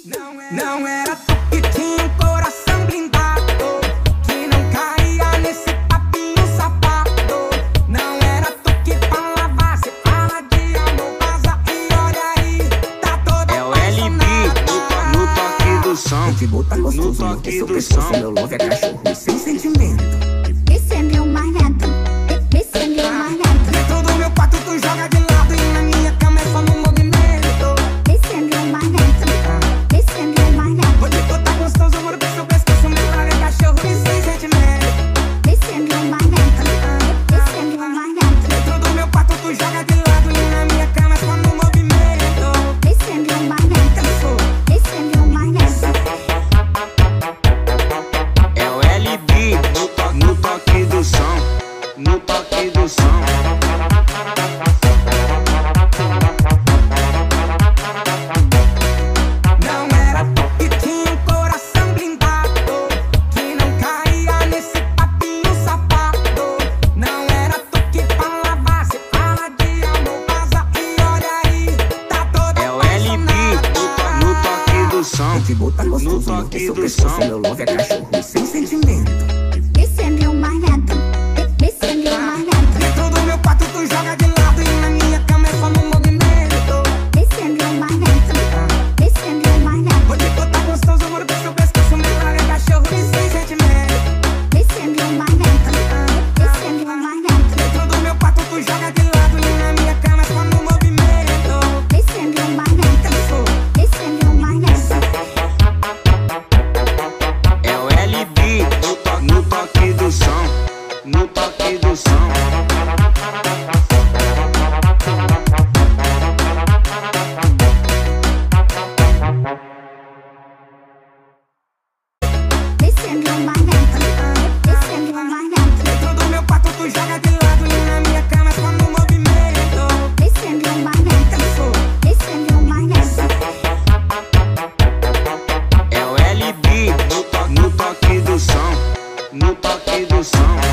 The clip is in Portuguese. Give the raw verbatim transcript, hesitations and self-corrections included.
Não era tu que tinha um coração blindado, que não caía nesse papinho safado. Não era tu que falava, cê fala de amor, vaza e olha aí, tá toda É o L B no, no toque do som. Pitbull tá gostoso, no toque do pescoço, som. meu love é cachorro sem sentimento. Esse é meu malhado, esse é meu malhado. Dentro do meu quarto tu joga de lado e na minha cama é só no movimento. Esse é meu malhado, esse é meu malhado. Hoje tu tá gostoso, moro pro seu pescoço, meu love é cachorro sem sentimento. Esse é meu malhado, esse é meu malhado. Dentro do meu quarto tu joga de lado e na minha cama é só no movimento. Esse é meu malhado, esse é meu malhado. É o L B no, to, no toque do som. No toque do som. Não era tu que tinha um coração blindado, que não caía nesse papinho safado. Não era tu que falava, cê fala de amor, vaza e olha aí, tá toda É o L B no, to, no toque do som. Pitbull tá gostoso, No toque seu do pescoço, som. meu love é cachorro sem sentimento. Esse é meu malhado, esse é meu malhado. Dentro do meu quarto tu joga de lado e na minha cama é só no movimento. Esse é meu malhado, esse é meu malhado. Hoje tu tá gostoso, moro pro seu pescoço, meu love é cachorro sem sentimento. Esse é meu malhado, esse é meu malhado. Dentro do meu quarto tu joga de lado e na minha cama é só no movimento. Esse é meu malhado, esse é meu malhado. É o L B no, to, no toque do som. No toque do som. Esse é meu malhado, esse é meu malhado. Dentro do meu quarto tu joga de lado e na minha cama é só no movimento. Esse é meu malhado, esse é meu malhado. É o L B no, to, no toque do som. No toque do som.